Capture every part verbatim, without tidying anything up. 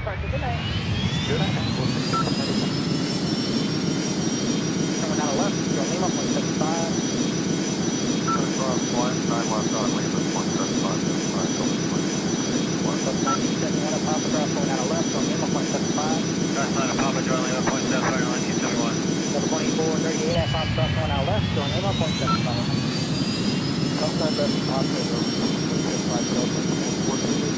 departure. Good night. Good night. Coming out of left, Joe Lima, point seven five. Cross one, nine left on Lima, point seven five, seven five, Delta twenty-six, one. Plus nineteen seven one at Papa, cross going out of left, Joe Lima, point seven five. Cross line of Papa, Joe Lima, point seven five, nineteen seventy-one. Delta twenty-four thirty-eight at Papa, cross going out of left, Joe Lima, point seven five. Cross nine left, Papa, point seven five, Delta twenty-four thirty-eight.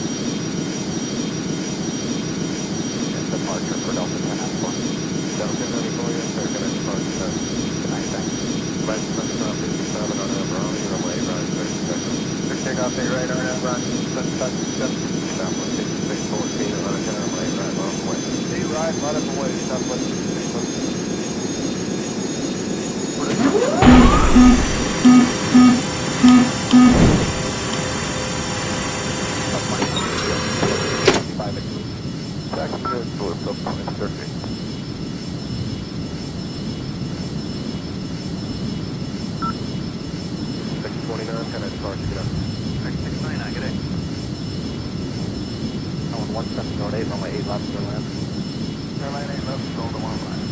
And departure for Delta ten at four. Delta ten ninety-four, yes sir, good night, departure, sir. Good night, thanks. Flight seventy-five fifty-seven on Airline, relay, right, thirty seconds. Clear takeoff, big right, on Airline, seventy-five fifty-seven. Southwest fifty-six fourteen, on a ten relay, right, long way. Stay right, right up away, Southwest fifty-six fourteen. Taxi good, full of subpoint, thirty. six twenty-nine, kind of departure, get up. six twenty-nine, good day. On one seven North eight, runway eight left, Airline. Airline eight left, go to one line.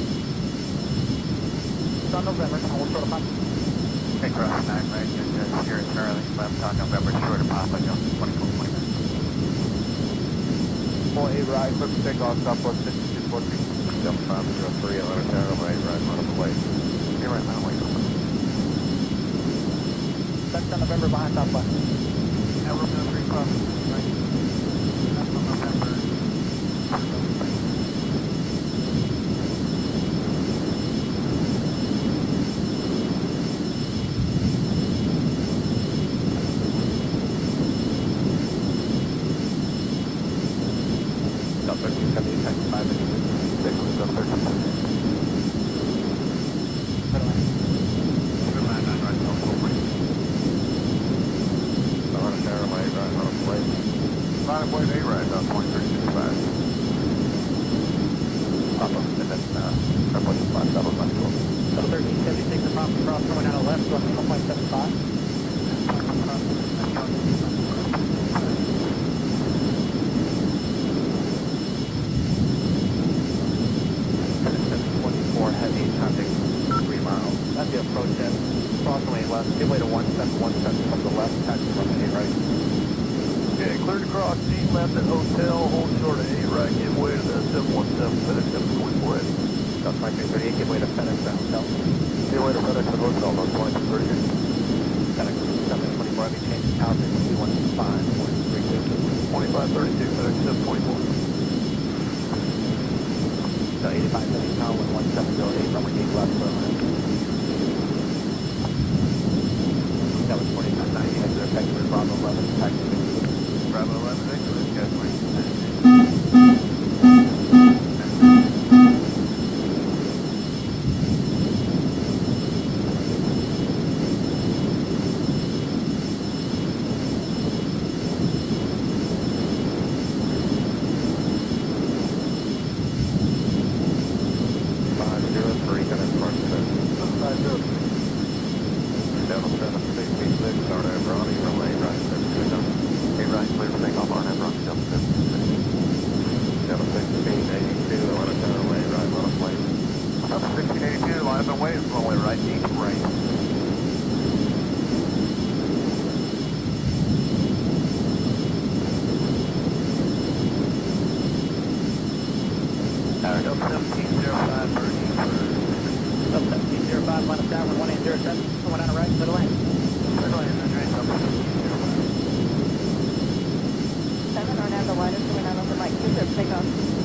Sun November, hold short of Papa. Okay, cross nine right, just here Charlie, left on November, short of Papa, twenty-four twenty-nine. four eight right, clear for takeoff, Southwest fifty-two fourteen. Jump five zero three, on a ten relay, right, run up away. You're right, now, wait. Sun November behind Southwest. Now we're going to three cross, right? That's on November. thirteen seventy, taxi five minutes, six, go thirteen seventy. Good night. Good line, nine right, Delta twenty. On a ten relay, right, run up away. Line point eight right, about point three six five. Papa, and then, uh, airport five, that was ninety-four. Delta thirteen seventy-six at Papa, cross going out of left, Joe Lima, point seven five. Heavy traffic, three miles. That's the approach end. Crossway left, give way to one seven one seven from the left, taxi from the eight right. Okay, clear to cross, seat left at hotel, hold short of eight right, give way to the seven one seven, FedEx seven twenty-four eight. That's my three thirty-eight, give way to FedEx at hotel. Give way to FedEx at hotel, on twenty-two thirty-eight. FedEx seven twenty-four, heavy change to tower, three one five point three two. twenty-five thirty-two, FedEx seven twenty-four. So eighty-five seventy pound with one seven zero eight, runway eight left, Berlin. That was forty-nine ninety, exit effective at Bravo eleven, taxi six. Bravo eleven, exit, gas twenty. Seven or now the line is coming out over Mike. Keep it, take off.